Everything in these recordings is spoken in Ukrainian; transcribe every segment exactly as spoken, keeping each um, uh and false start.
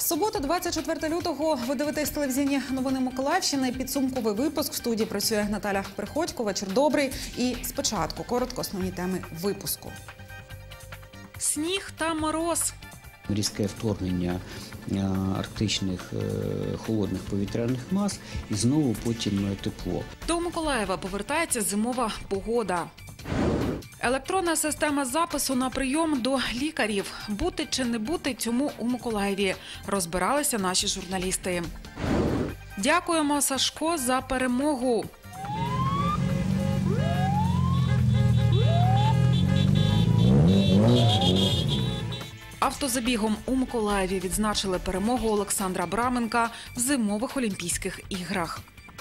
Субота, двадцять четвертого лютого, ви дивитесь телевізійні новини Миколаївщини. Підсумковий випуск. В студії працює Наталя Приходько. Вечір добрий. І спочатку коротко основні теми випуску. Сніг та мороз. Різке вторгнення арктичних холодних повітряних мас і знову потім тепло. До Миколаєва повертається зимова погода. Електронна система запису на прийом до лікарів. Бути чи не бути цьому у Миколаєві. Розбиралися наші журналісти. Дякуємо, Сашко, за перемогу. Автозабігом у Миколаєві відзначили перемогу Олександра Браменка в зимових Олімпійських іграх.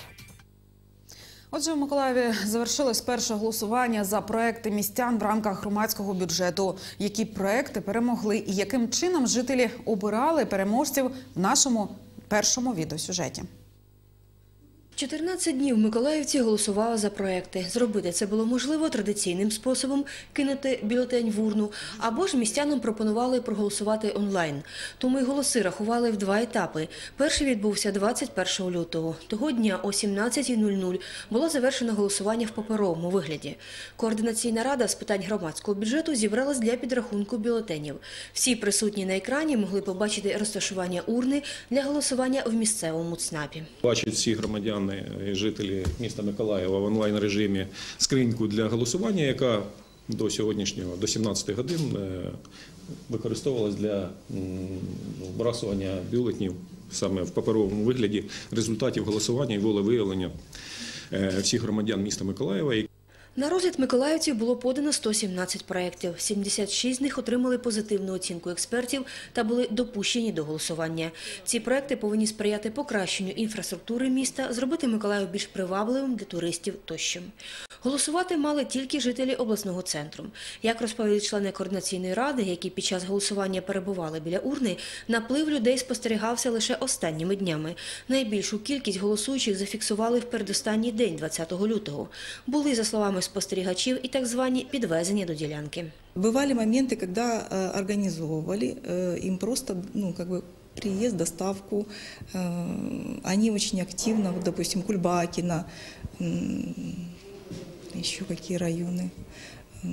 Отже, в Миколаєві завершилось перше голосування за проекти містян в рамках громадського бюджету. Які проекти перемогли і яким чином жителі обирали переможців в нашому першому відеосюжеті. чотирнадцять днів миколаївці голосували за проекти. Зробити це було можливо традиційним способом – кинути бюлетень в урну, або ж містянам пропонували проголосувати онлайн. Тому й голоси рахували в два етапи. Перший відбувся двадцять першого лютого. Того дня о сімнадцятій нуль нуль було завершено голосування в паперовому вигляді. Координаційна рада з питань громадського бюджету зібралась для підрахунку бюлетенів. Всі присутні на екрані могли побачити розташування урни для голосування в місцевому ЦНАПі. Бачать всі громадяни і жителі міста Миколаєва в онлайн-режимі скриньку для голосування, яка до сьогоднішнього, до сімнадцяти годин використовувалась для вбрасування бюлетнів саме в паперовому вигляді результатів голосування і волевиявлення всіх громадян міста Миколаєва. На розгляд миколаївців було подано сто сімнадцять проєктів. сімдесят шість з них отримали позитивну оцінку експертів та були допущені до голосування. Ці проєкти повинні сприяти покращенню інфраструктури міста, зробити Миколаїв більш привабливим для туристів тощо. Голосувати мали тільки жителі обласного центру. Як розповіли члени координаційної ради, які під час голосування перебували біля урни, наплив людей спостерігався лише останніми днями. Найбільшу кількість голосуючих зафіксували в передостанній день, двадцятого лютого. Були, за словами спостерігачів, і так звані підвезення до ділянки. Бывали моменты, когда э, организовывали э, им просто, ну, как бы, приезд, доставку. Э, они очень активно, вот, допустим, Кульбакино, э, еще какие районы, э,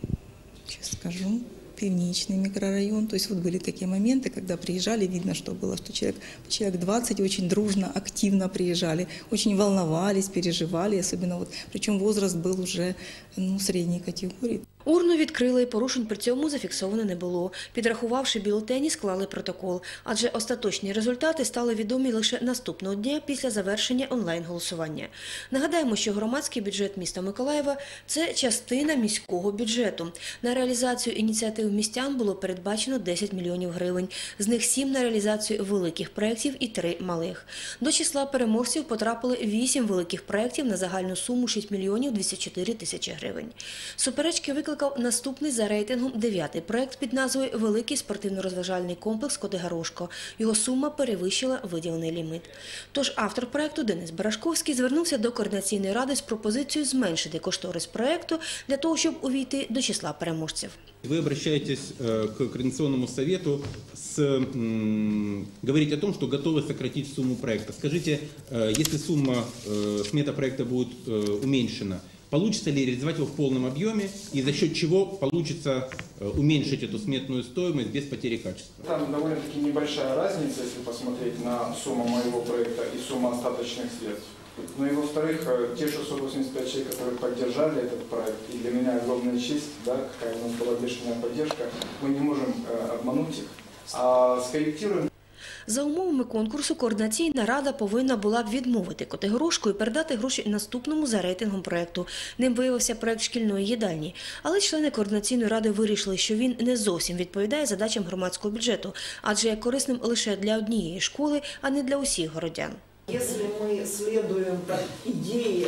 сейчас скажу, Пивничный микрорайон. То есть вот были такие моменты, когда приезжали, видно, что было, что человек, человек двадцать очень дружно, активно приезжали, очень волновались, переживали, особенно вот, причем возраст был уже, ну, средней категории. Урну відкрили, порушень при цьому зафіксовано не було. Підрахувавши бюлетені, склали протокол. Адже остаточні результати стали відомі лише наступного дня після завершення онлайн-голосування. Нагадаємо, що громадський бюджет міста Миколаєва – це частина міського бюджету. На реалізацію ініціатив містян було передбачено десять мільйонів гривень. З них сім на реалізацію великих проєктів і три малих. До числа переможців потрапили вісім великих проєктів на загальну суму шість мільйонів двісті чотири тисячі гривень. Суперечки викликали наступний за рейтингом дев'ятий проєкт під назвою «Великий спортивно-розважальний комплекс Котигорошко». Його сума перевищила виділений ліміт. Тож автор проєкту Денис Барашковський звернувся до координаційної ради з пропозицією зменшити кошторис проєкту для того, щоб увійти до числа переможців. Вы обращаетесь к Координационному совету, с, говорить о том, что готовы сократить сумму проекта. Скажите, если сумма, смета проекта будет уменьшена, получится ли реализовать его в полном объеме и за счет чего получится уменьшить эту сметную стоимость без потери качества? Там довольно-таки небольшая разница, если посмотреть на сумму моего проекта и сумму остаточных средств. Ну и во-вторых, те шестьсот восемьдесят пять человек, которые поддержали этот проект, и для меня огромная честь, да, какая у нас была бешеная поддержка, мы не можем обмануть их, а скорректируем. За умовами конкурсу координаційна рада повинна була б відмовити Котигорошку і передати гроші наступному за рейтингом проєкту. Ним виявився проєкт шкільної їдальні. Але члени координаційної ради вирішили, що він не зовсім відповідає задачам громадського бюджету, адже є корисним лише для однієї школи, а не для усіх городян. Если мы следуем идее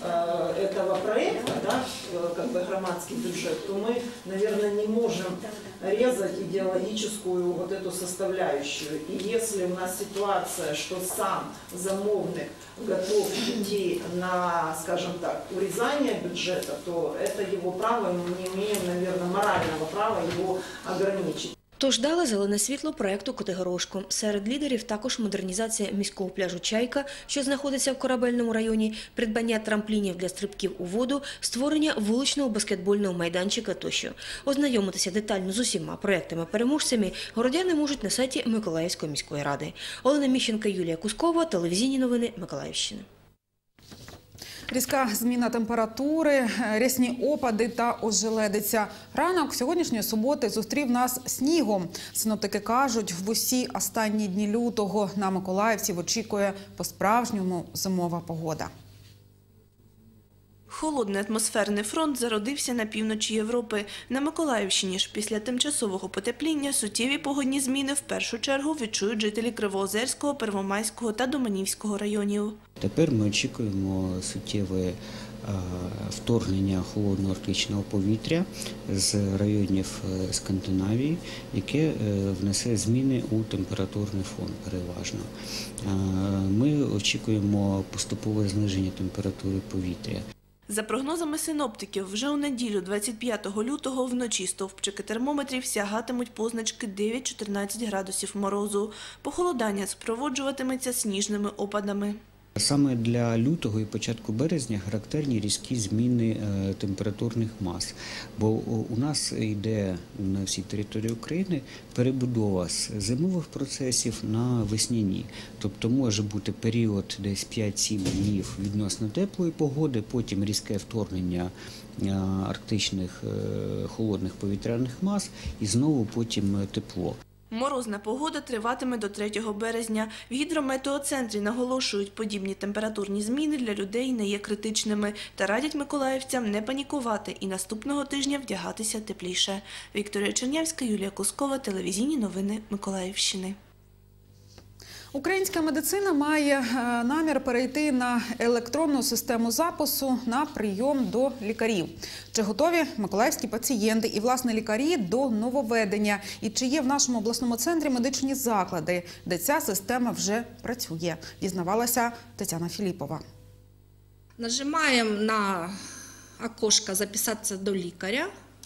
этого проекта, да, как бы громадский бюджет, то мы, наверное, не можем резать идеологическую вот эту составляющую. И если у нас ситуация, что сам замовник готов идти на, скажем так, урезание бюджета, то это его право, и мы не имеем, наверное, морального права его ограничить. Тож дали зелене світло проєкту Котигорошко. Серед лідерів також модернізація міського пляжу «Чайка», що знаходиться в Корабельному районі, придбання трамплінів для стрибків у воду, створення вуличного баскетбольного майданчика тощо. Ознайомитися детально з усіма проєктами-переможцями городяни можуть на сайті Миколаївської міської ради. Олена Міщенко, Юлія Кускова, телевізійні новини Миколаївщини. Різка зміна температури, рясні опади та ожеледиця. Ранок сьогоднішньої суботи зустрів нас снігом. Синоптики кажуть, в усі останні дні лютого на миколаївців очікує по-справжньому зимова погода. Холодний атмосферний фронт зародився на півночі Європи. На Миколаївщині ж після тимчасового потепління суттєві погодні зміни в першу чергу відчують жителі Кривоозерського, Первомайського та Доманівського районів. Тепер ми очікуємо суттєве вторгнення холодного арктичного повітря з районів Скандинавії, яке внесе зміни у температурний фон переважно. Ми очікуємо поступове зниження температури повітря. За прогнозами синоптиків, вже у неділю, двадцять п'ятого лютого, вночі стовпчики термометрів сягатимуть позначки дев'ять-чотирнадцять градусів морозу. Похолодання супроводжуватиметься сніжними опадами. Саме для лютого і початку березня характерні різкі зміни температурних мас, бо у нас йде на всій території України перебудова з зимових процесів на весняні. Тобто може бути період десь п'ять-сім днів відносно теплої погоди, потім різке вторгнення арктичних холодних повітряних мас і знову потім тепло. Морозна погода триватиме до третього березня. В гідрометеоцентрі наголошують, подібні температурні зміни для людей не є критичними та радять миколаївцям не панікувати і наступного тижня вдягатися тепліше. Вікторія Чернявська, Юлія Кускова, телевізійні новини Миколаївщини. Українська медицина має намір перейти на електронну систему запису на прийом до лікарів. Чи готові миколаївські пацієнти і, власне, лікарі до нововведення? І чи є в нашому обласному центрі медичні заклади, де ця система вже працює? Дізнавалася Тетяна Філіпова. Нажимаємо на окошко «Записаться до лікаря».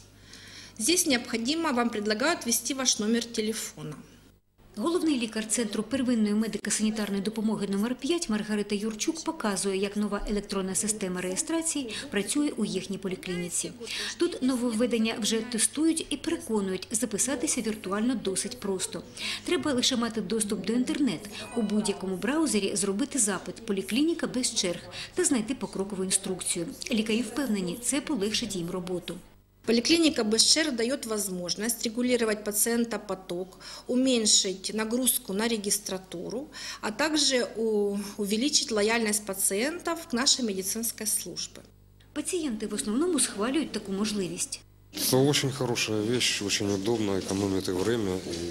Здесь необходимо, вам предлагают ввести ваш номер телефона. Головний лікар Центру первинної медико-санітарної допомоги номер п'ять Маргарита Юрчук показує, як нова електронна система реєстрації працює у їхній поліклініці. Тут нововведення вже тестують і переконують, записатися віртуально досить просто. Треба лише мати доступ до інтернету, у будь-якому браузері зробити запит «Поліклініка без черг» та знайти покрокову інструкцію. Лікарі впевнені, це полегшить їм роботу. Поликлиника без черг дает возможность регулировать пациентопоток, уменьшить нагрузку на регистратуру, а также увеличить лояльность пациентов к нашей медицинской службе. Пацієнти в основному схвалюють таку можливість. Это очень хорошая вещь, очень удобно, экономит и время. И,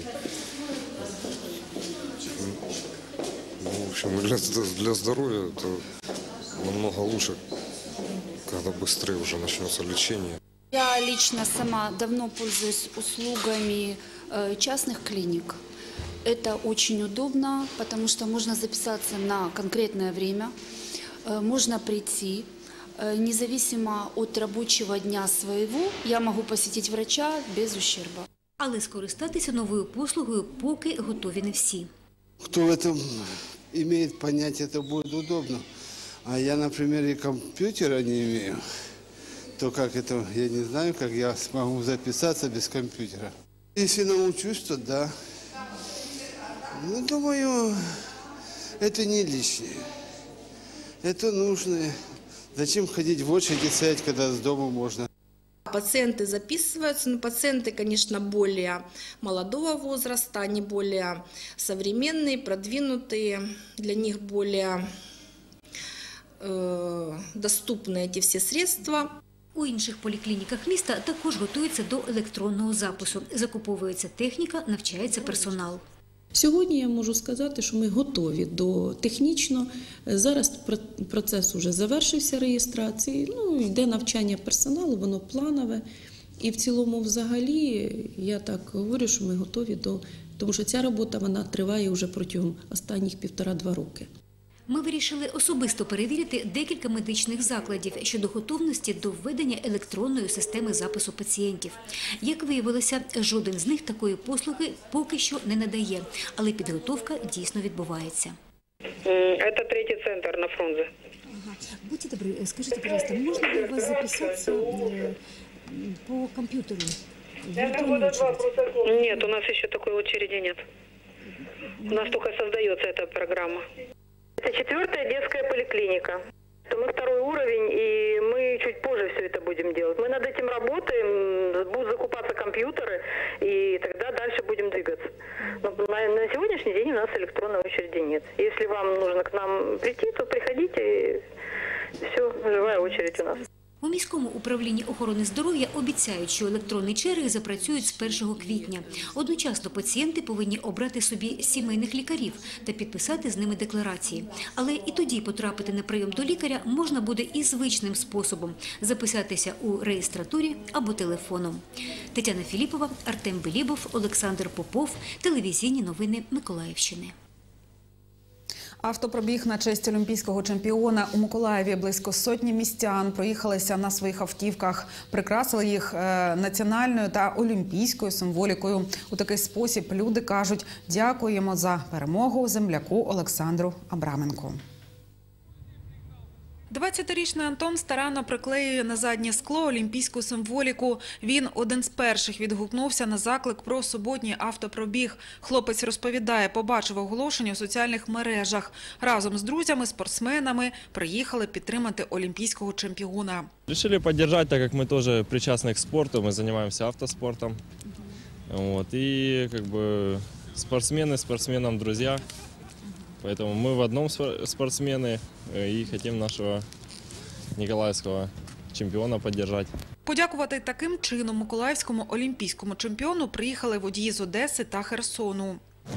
ну, в общем, для, для здоровья это намного лучше, когда быстрее уже начнется лечение. Я лично сама давно пользуюсь услугами частных клиник. Это очень удобно, потому что можно записаться на конкретное время, можно прийти. Независимо от рабочего дня своего, я могу посетить врача без ущерба. Але скористатися новою послугою поки готові не всі. Кто в этом имеет понятие, это будет удобно. А я, например, и компьютера не имею. То как это, я не знаю, как я смогу записаться без компьютера. Если научусь, то да. Ну, думаю, это не лишнее. Это нужно. Зачем ходить в очереди стоять, когда с дома можно? Пациенты записываются, но пациенты, конечно, более молодого возраста, они более современные, продвинутые, для них более э, доступны эти все средства. У інших поліклініках міста також готуються до електронного запису. Закуповується техніка, навчається персонал. Сьогодні я можу сказати, що ми готові до технічно. Зараз процес вже завершився реєстрації, ну, йде навчання персоналу, воно планове. І в цілому взагалі я так говорю, що ми готові до, тому що ця робота вона триває вже протягом останніх півтора-два роки. Ми вирішили особисто перевірити декілька медичних закладів щодо готовності до введення електронної системи запису пацієнтів. Як виявилося, жоден з них такої послуги поки що не надає, але підготовка дійсно відбувається. Це третій центр на Фрунзе. Будьте добры, скажите, пожалуйста, можно ли у вас записаться по компьютеру? Нет, у нас еще такой очереди нет. У нас только создается эта программа. Это четвертая детская поликлиника. Мы второй уровень, и мы чуть позже все это будем делать. Мы над этим работаем, будут закупаться компьютеры, и тогда дальше будем двигаться. Но на, на сегодняшний день у нас электронной очереди нет. Если вам нужно к нам прийти, то приходите, все, живая очередь у нас. У міському управлінні охорони здоров'я обіцяють, що електронні черги запрацюють з першого квітня. Одночасно пацієнти повинні обрати собі сімейних лікарів та підписати з ними декларації. Але і тоді потрапити на прийом до лікаря можна буде і звичним способом – записатися у реєстратурі або телефоном. Тетяна Філіпова, Артем Белібов, Олександр Попов. Телевізійні новини Миколаївщини. Автопробіг на честь олімпійського чемпіона у Миколаєві. Близько сотні містян проїхалися на своїх автівках, прикрасили їх національною та олімпійською символікою. У такий спосіб люди кажуть «Дякуємо за перемогу земляку Олександру Абраменку». двадцятирічний Антон старанно приклеює на заднє скло олімпійську символіку. Він один з перших відгукнувся на заклик про суботній автопробіг. Хлопець розповідає, побачив оголошення у соціальних мережах. Разом з друзями, спортсменами приїхали підтримати олімпійського чемпіона. Решили поддержать, так как мы тоже причастны к спорту, мы занимаемся автоспортом. Вот, и как бы спортсмены спортсменам друзья. Поэтому мы в одном спортсмены и хотим нашего николаевского чемпиона поддержать. Подякувати таким чином миколаївському олімпійському чемпіону приїхали водії з Одеси та Херсону.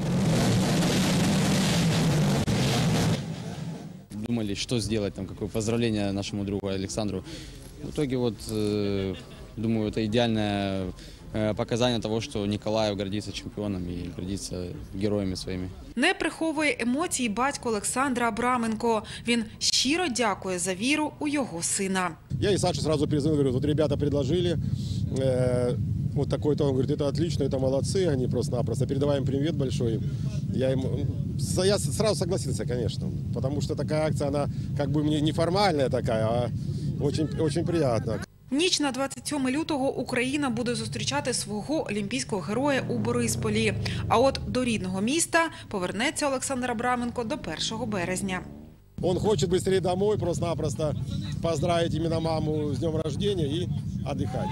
Думали, что сделать, там, какое поздравление нашему другу Александру. В итоге, вот, э, думаю, это идеальное показання того, що Ніколаїв гордиться чемпіоном і гордиться героями своїми. Не приховує емоцій батько Олександра Абраменко. Він щиро дякує за віру у його сина. Я і Саше сразу перезвонил, говорю, вот ребята предложили, э, вот такой-то, он говорит, это отлично, это молодцы, они просто-напросто, передаваем привет большой. Я, ему, я сразу согласился, конечно, потому что такая акция, она как бы мне неформальная такая, а очень, очень приятно. Ніч на двадцять сьоме лютого Україна буде зустрічати свого олімпійського героя у Борисполі. А от до рідного міста повернеться Олександр Абраменко до першого березня. Он хочет быстрее домой, просто-напросто поздравить именно маму с днем рождения и отдыхать.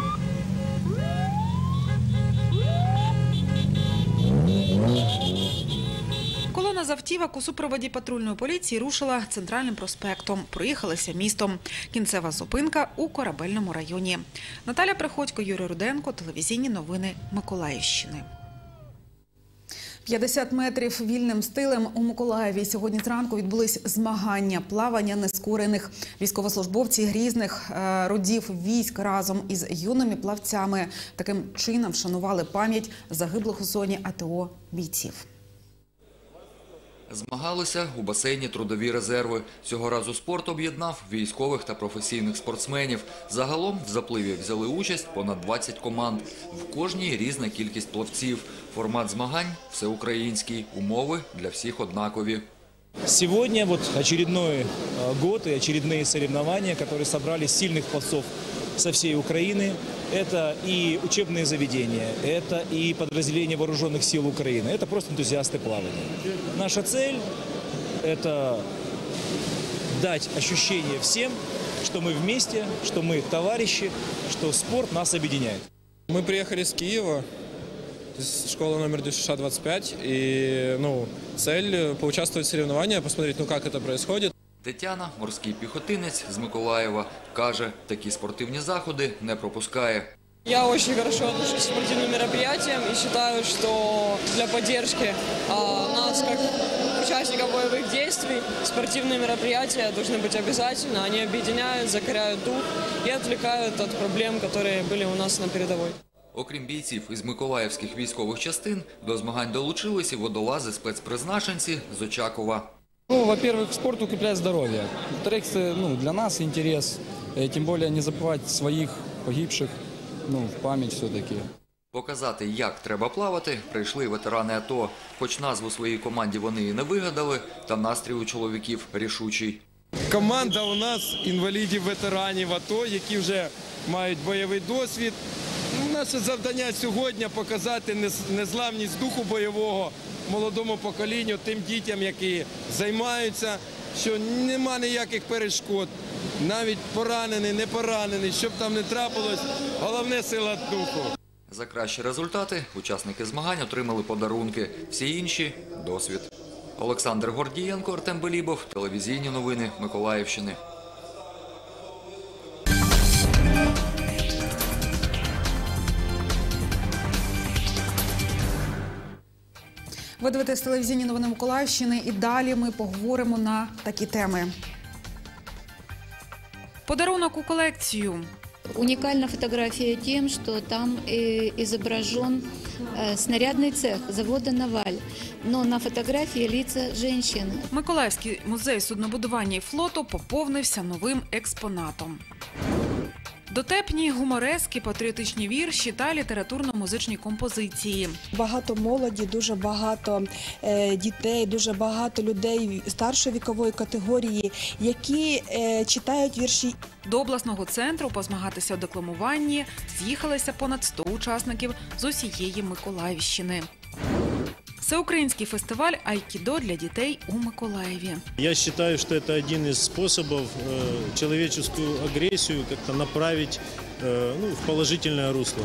Колона з автівок у супроводі патрульної поліції рушила центральним проспектом. Проїхалися містом. Кінцева зупинка у Корабельному районі. Наталя Приходько, Юрій Руденко, телевізійні новини Миколаївщини. п'ятдесят метрів вільним стилем у Миколаєві. Сьогодні зранку відбулись змагання плавання нескорених. Військовослужбовці різних родів військ разом із юними плавцями таким чином вшанували пам'ять загиблих у зоні АТО бійців. Змагалися у басейні трудові резерви. Цього разу спорт об'єднав військових та професійних спортсменів. Загалом в запливі взяли участь понад двадцять команд. В кожній різна кількість плавців. Формат змагань – всеукраїнський, умови для всіх однакові. Сегодня вот очередной год и очередные соревнования, которые собрали сильных пловцов со всей Украины. Это и учебные заведения, это и подразделения вооруженных сил Украины, это просто энтузиасты плавания. Наша цель – это дать ощущение всем, что мы вместе, что мы товарищи, что спорт нас объединяет. Мы приехали с Киева, с школы номер Д Ш двадцать пять, и ну, цель – поучаствовать в соревнованиях, посмотреть, ну, как это происходит. Тетяна, морський піхотинець з Миколаєва, каже, такі спортивні заходи не пропускає. Я очень хорошо отношусь к спортивным мероприятиям и считаю, что для поддержки а, нас, как участников боевых действий, спортивные мероприятия должны быть обязательно. Они объединяют, закаляют дух и отвлекают от проблем, которые были у нас на передовой. Окрім бійців із миколаївських військових частин, до змагань долучилися водолази-спецпризначенці з Очакова. Ну, во-первых, спорт укрепляет здоровье. Во-вторых, ну, для нас интерес, тем более не забывать своих погибших, ну, в память все-таки. Показати, як треба плавати, прийшли ветерани АТО. Хоч назву своїй команді вони і не вигадали, та настрій у чоловіків рішучий. Команда у нас інвалідів-ветеранів АТО, які вже мають бойовий досвід. Наше завдання сьогодні – показати незламність духу бойового молодому поколінню, тим дітям, які займаються, що нема ніяких перешкод. Навіть поранений, не поранений, щоб там не трапилось, головне – сила духу. За кращі результати учасники змагань отримали подарунки, всі інші – досвід. Олександр Гордієнко, Артем Белібов, телевізійні новини Миколаївщини. Ви дивитесь телевізійні новини Миколаївщини і далі ми поговоримо на такі теми. Подарунок у колекцію. Уникальна фотография тем, что там изображен снарядный цех завода «Наваль», но на фотографии лица женщин. Миколаївський музей суднобудування і флоту поповнився новим експонатом. Дотепні гуморески, патріотичні вірші та літературно-музичні композиції. Багато молоді, дуже багато дітей, дуже багато людей старшої вікової категорії, які читають вірші. До обласного центру позмагатися у декламуванні з'їхалися понад сто учасників з усієї Миколаївщини. Всеукраїнський фестиваль «Айкідо» для дітей у Миколаєві. Я считаю, что это один из способов человеческую агрессию как-то направить ну, в положительное русло.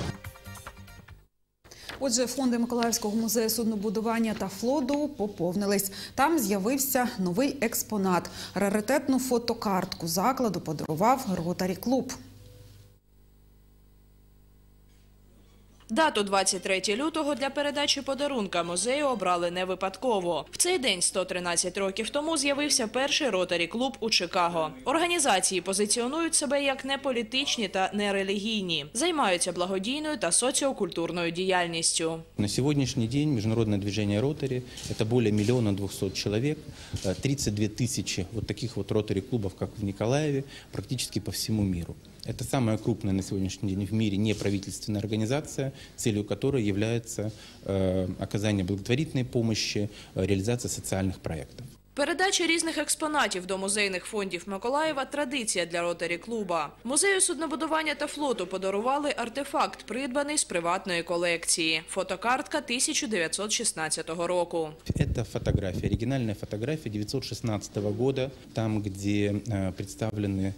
Отже, фонди Миколаївського музею суднобудування та флоту поповнились. Там з'явився новий експонат. Раритетну фотокартку закладу подарував Ротарі-клуб. Дату двадцять третє лютого для передачі подарунка музею обрали не випадково. В цей день сто тринадцять років тому з'явився перший Ротарі-клуб у Чикаго. Організації позиціонують себе як неполітичні та нерелігійні. Займаються благодійною та соціокультурною діяльністю. На сьогоднішній день міжнародне движение Ротарі – це більше мільйона двохсот чоловік, тридцять дві тисячі вот таких вот Ротарі-клубов, как в Николаеве, практически по всему миру. Это самая крупная на сегодняшний день в мире неправительственная организация, целью которой является э, оказание благотворительной помощи, реализация социальных проектов. Передача різних експонатів до музейних фондів Миколаєва – традиція для Ротарі-клуба. Музею суднобудування та флоту подарували артефакт, придбаний з приватної колекції – фотокартка тисяча дев'ятсот шістнадцятого року. Это фотография, оригинальная фотография девятьсот шестнадцатого года, там, где э, представлены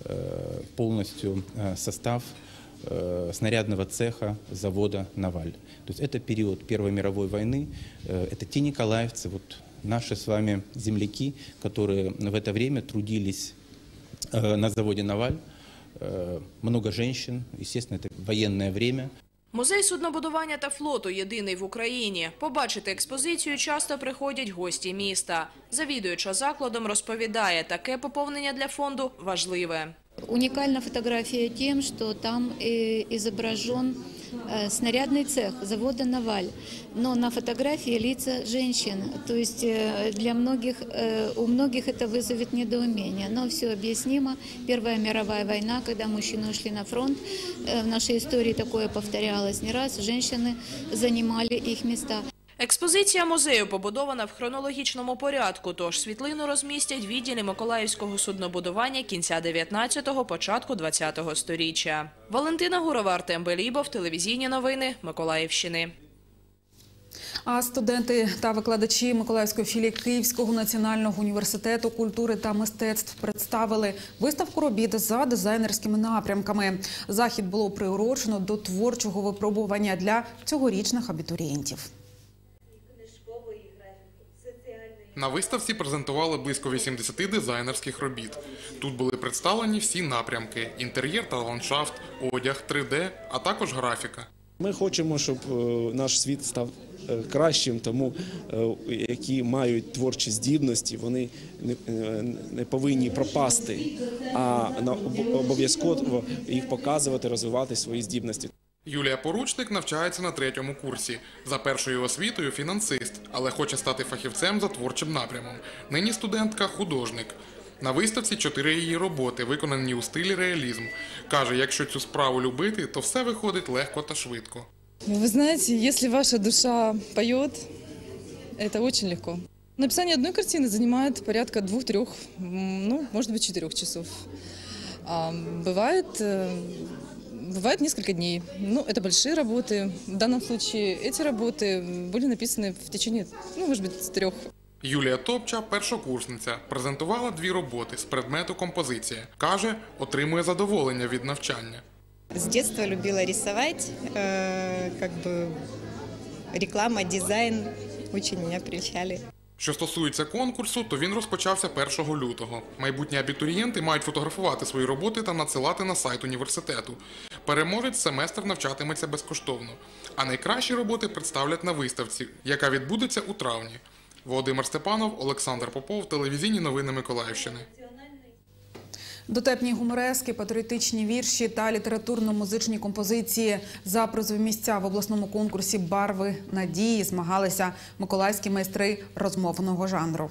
полностью состав снарядного цеха завода «Наваль». То есть это период Первой мировой войны, это те николаевцы, вот наши с вами земляки, которые в это время трудились на заводе «Наваль». Много женщин, естественно, это военное время. Музей суднобудування та флоту єдиний в Україні. Побачити експозицію часто приходять гості міста. Завідуюча закладом розповідає, таке поповнення для фонду важливе. Уникальна фотография тем, что там изображен снарядный цех завода «Наваль», но на фотографии лица женщин. То есть для многих, у многих это вызовет недоумение, но все объяснимо. Первая мировая война, когда мужчины ушли на фронт, в нашей истории такое повторялось не раз, женщины занимали их места. Експозиція музею побудована в хронологічному порядку, тож світлину розмістять в відділі Миколаївського суднобудування кінця дев'ятнадцятого – початку двадцятого сторіччя. Валентина Гурова, Артем Белібов, телевізійні новини Миколаївщини. А студенти та викладачі Миколаївської філії Київського національного університету культури та мистецтв представили виставку робіт за дизайнерськими напрямками. Захід було приурочено до творчого випробування для цьогорічних абітурієнтів. На виставці презентували близько вісімдесят дизайнерських робіт. Тут були представлені всі напрямки – інтер'єр та ландшафт, одяг, три де, а також графіка. Ми хочемо, щоб наш світ став кращим, тому які мають творчі здібності, вони не повинні пропасти, а обов'язково їх показувати, розвивати свої здібності. Юлія Поручник навчається на третьому курсі. За першою освітою – фінансист, але хоче стати фахівцем за творчим напрямом. Нині студентка – художник. На виставці чотири її роботи, виконані у стилі реалізм. Каже, якщо цю справу любити, то все виходить легко та швидко. Вы знаете, если ваша душа поет, это очень легко. Написание одной картины занимает порядка двух-трех, ну, может быть, четырех часов. А бывает, бывает несколько дней. Ну, это большие работы. В данном случае эти работы были написаны в течение, ну, может быть, трех. Юлія Топча – першокурсниця. Презентувала дві роботи з предмету композиція. Каже, отримує задоволення від навчання. С детства любила рисовать, э, как бы реклама, дизайн очень меня прельщали. Що стосується конкурсу, то він розпочався першого лютого. Майбутні абітурієнти мають фотографувати свої роботи та надсилати на сайт університету. Переможець семестр навчатиметься безкоштовно. А найкращі роботи представлять на виставці, яка відбудеться у травні. Володимир Степанов, Олександр Попов, телевізійні новини Миколаївщини. Дотепні гуморески, патріотичні вірші та літературно-музичні композиції за призові місця в обласному конкурсі «Барви надії» змагалися миколаївські майстри розмовного жанру.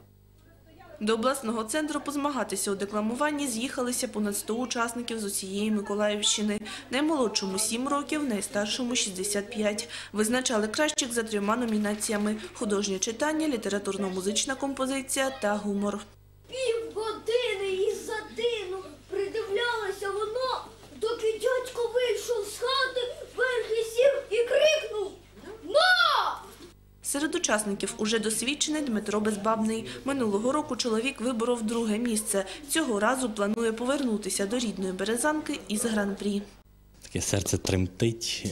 До обласного центру позмагатися у декламуванні з'їхалися понад сто учасників з усієї Миколаївщини. Наймолодшому – сім років, найстаршому – шістдесят п'ять. Визначали кращих за трьома номінаціями – художнє читання, літературно-музична композиція та гумор. Півгодини із затину придивлялося воно, доки дядько вийшов з хати, верхи сів і крикнув «На!». Серед учасників уже досвідчений Дмитро Безбабний. Минулого року чоловік виборов друге місце. Цього разу планує повернутися до рідної Березанки із гран-прі. Таке серце тремтить,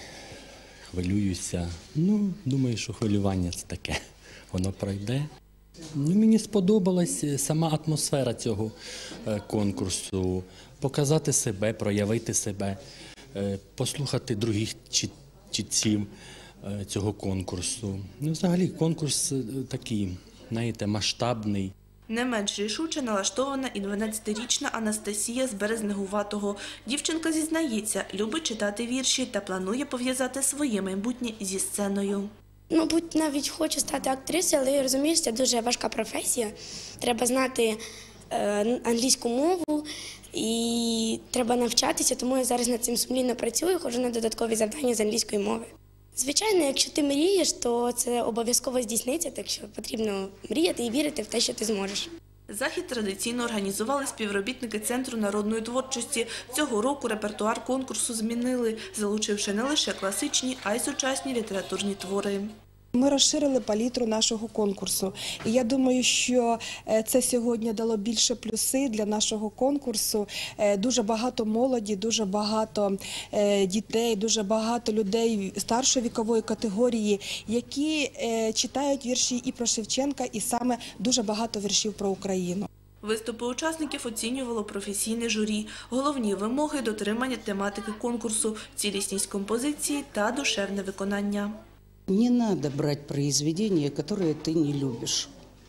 хвилююся. Ну, думаю, що хвилювання – це таке, воно пройде. Ну, мені сподобалась сама атмосфера цього конкурсу. Показати себе, проявити себе, послухати других читців цього конкурсу. Ну, взагалі, конкурс такий, знаєте, масштабний. Не менш рішуче налаштована і дванадцятирічна Анастасія з Березнегуватого. Дівчинка зізнається, любить читати вірші та планує пов'язати своє майбутнє зі сценою. Мабуть, навіть хочу стати актрисою, але я розумію, що це дуже важка професія. Треба знати е, англійську мову і треба навчатися, тому я зараз над цим сумлінно працюю, ходжу на додаткові завдання з англійської мови. Звичайно, якщо ти мрієш, то це обов'язково здійсниться, так що потрібно мріяти і вірити в те, що ти зможеш. Захід традиційно організували співробітники Центру народної творчості. Цього року репертуар конкурсу змінили, залучивши не лише класичні, а й сучасні літературні твори. Ми розширили палітру нашого конкурсу. І я думаю, що це сьогодні дало більше плюси для нашого конкурсу. Дуже багато молоді, дуже багато дітей, дуже багато людей старшої вікової категорії, які читають вірші і про Шевченка, і саме дуже багато віршів про Україну. Виступи учасників оцінювало професійне журі. Головні вимоги – дотримання тематики конкурсу, цілісність композиції та душевне виконання. Не надо брать произведения, которые ты не любишь.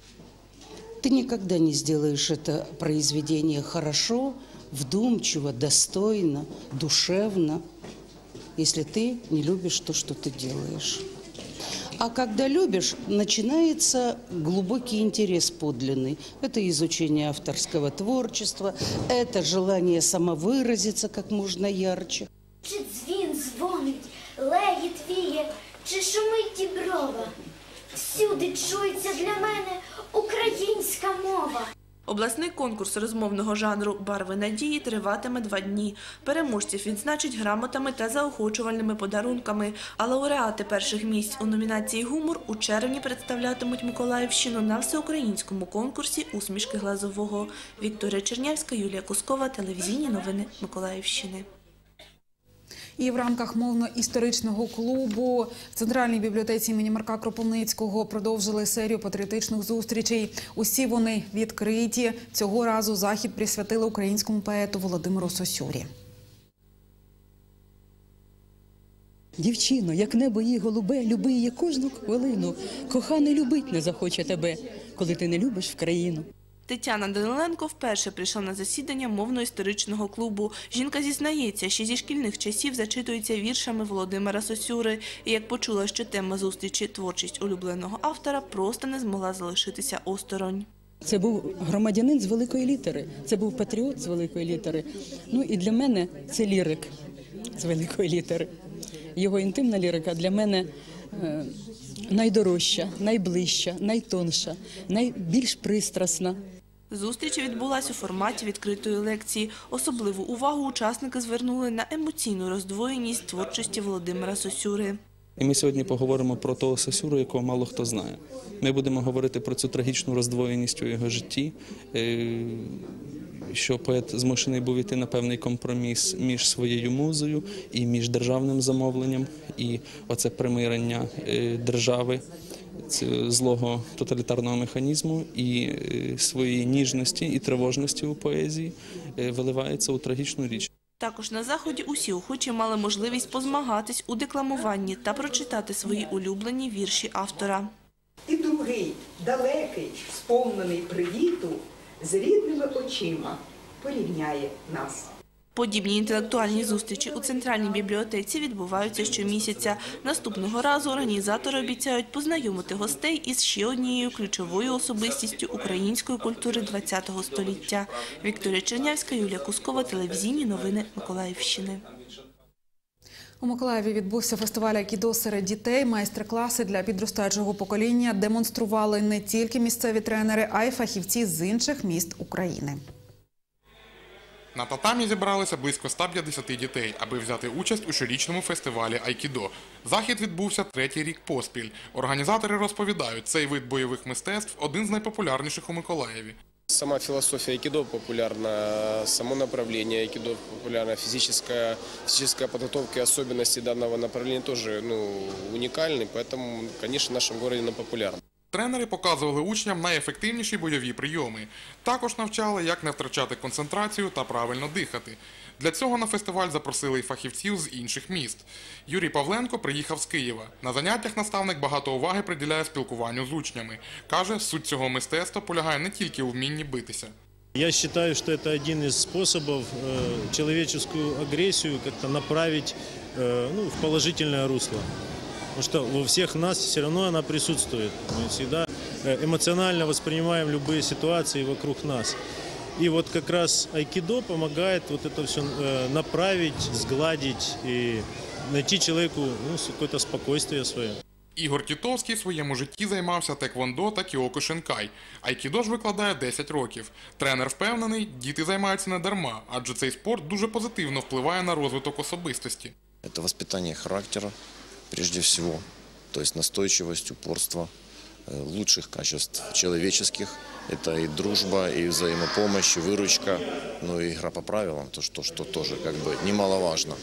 Ты никогда не сделаешь это произведение хорошо, вдумчиво, достойно, душевно, если ты не любишь то, что ты делаешь. А когда любишь, начинается глубокий интерес подлинный. Это изучение авторского творчества, это желание самовыразиться как можно ярче. Чи дзвін дзвонить, легіт віє, чи шумить діброва? Всюди чується для мене українська мова. Обласний конкурс розмовного жанру «Барви надії» триватиме два дні. Переможців відзначать грамотами та заохочувальними подарунками. А лауреати перших місць у номінації «Гумор» у червні представлятимуть Миколаївщину на всеукраїнському конкурсі «Усмішки Глазового». Вікторія Чернявська, Юлія Кускова, телевізійні новини Миколаївщини. І в рамках мовно-історичного клубу в Центральній бібліотеці імені Марка Кропивницького продовжили серію патріотичних зустрічей. Усі вони відкриті. Цього разу захід присвятили українському поету Володимиру Сосюрі. Дівчино, як небо її голубе, люби її кожну хвилину. Коханий любить не захоче тебе, коли ти не любиш в країну. Тетяна Даниленко вперше прийшла на засідання мовно-історичного клубу. Жінка зізнається, що зі шкільних часів зачитується віршами Володимира Сосюри. І як почула, що тема зустрічі – творчість улюбленого автора, просто не змогла залишитися осторонь. Це був громадянин з великої літери, це був патріот з великої літери. Ну і для мене це лірик з великої літери. Його інтимна лірика для мене е, найдорожча, найближча, найтонша, найбільш пристрасна. Зустріч відбулась у форматі відкритої лекції. Особливу увагу учасники звернули на емоційну роздвоєність творчості Володимира Сосюри. І ми сьогодні поговоримо про того Сосюру, якого мало хто знає. Ми будемо говорити про цю трагічну роздвоєність у його житті, що поет змушений був іти на певний компроміс між своєю музою і між державним замовленням. І оце примирення держави, злого тоталітарного механізму і своєї ніжності і тривожності у поезії виливається у трагічну річ. Також на заході усі охочі мали можливість позмагатись у декламуванні та прочитати свої улюблені вірші автора. І другий, далекий, сповнений привіту, з рідними очима порівняє нас. Подібні інтелектуальні зустрічі у Центральній бібліотеці відбуваються щомісяця. Наступного разу організатори обіцяють познайомити гостей із ще однією ключовою особистістю української культури ХХ століття. Вікторія Чернявська, Юлія Кускова, телевізійні новини Миколаївщини. У Миколаєві відбувся фестиваль айкідо серед дітей. Майстер-класи для підростаючого покоління демонстрували не тільки місцеві тренери, а й фахівці з інших міст України. На татамі зібралися близько ста п'ятдесяти дітей, аби взяти участь у щорічному фестивалі айкідо. Захід відбувся третій рік поспіль. Організатори розповідають, цей вид бойових мистецтв – один з найпопулярніших у Миколаєві. Сама философия айкидо популярна, само направление айкидо популярно, физическая, физическая подготовка и особенности данного направления тоже ну, уникальны, поэтому, конечно, в нашем городе оно популярно. Тренери показували учням найефективніші бойові прийоми. Також навчали, як не втрачати концентрацію та правильно дихати. Для цього на фестиваль запросили й фахівців з інших міст. Юрій Павленко приїхав з Києва. На заняттях наставник багато уваги приділяє спілкуванню з учнями. Каже, суть цього мистецтва полягає не тільки у вмінні битися. Я считаю, что это один из способов э, человеческую агрессию как-то направить э, ну, в положительное русло. Потому что у всех нас все равно она присутствует. Мы всегда эмоционально воспринимаем любые ситуации вокруг нас. И вот как раз айкидо помогает вот это все направить, сгладить и найти человеку ну, какое-то спокойствие свое. Ігор Тітовський в своєму житті займався теквондо та кіокушинкай. Айкідо ж викладає десять років. Тренер впевнений, діти займаються не дарма, адже цей спорт дуже позитивно впливає на розвиток особистості. Це воспитання характеру, прежде всего, то есть настойчивость, упорство, лучших качеств человеческих. Это и дружба, и взаимопомощь, и выручка, ну и игра по правилам, то, что, что тоже как бы немаловажно.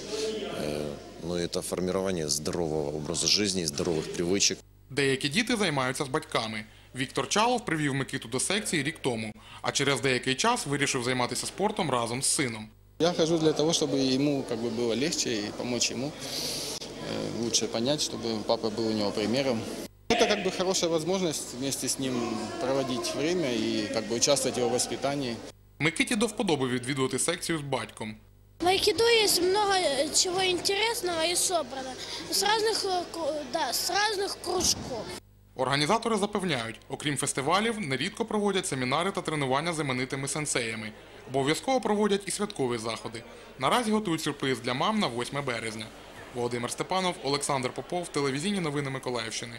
Но это формирование здорового образа жизни, здоровых привычек. Деякі діти займаються з батьками. Віктор Чалов привів Микиту до секції рік тому, а через деякий час вирішив займатися спортом разом з сином. Я хожу для того, чтобы ему как бы было легче и помочь ему лучше понять, чтобы папа был у него примером. Это как бы хорошая возможность вместе с ним проводить время и как бы участвовать в его воспитании. Микиті до вподоби відвідувати секцію з батьком. В айкидо есть много чего интересного и собрано с разных, да, с разных кружков. Організатори запевняють, окрім фестивалів, нерідко проводять семінари та тренування з іменитими сенсеями. Обов'язково проводять і святкові заходи. Наразі готують сюрприз для мам на восьме березня. Володимир Степанов, Олександр Попов, телевізійні новини Миколаївщини.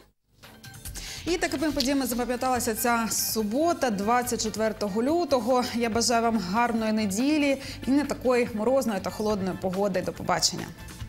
І такими подіями запам'яталася ця субота, двадцять четвертого лютого. Я бажаю вам гарної неділі і не такої морозної та холодної погоди. До побачення.